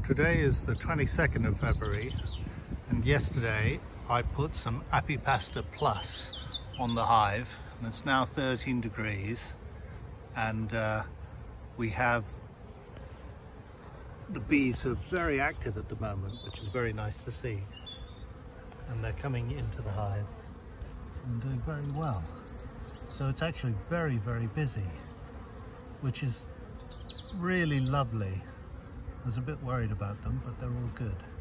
Today is the 22nd of February, and yesterday I put some Apipasta Plus on the hive, and it's now 13 degrees, and we have the bees are very active at the moment, which is very nice to see, and they're coming into the hive and doing very well. So it's actually very, very busy, which is really lovely. I was a bit worried about them, but they're all good.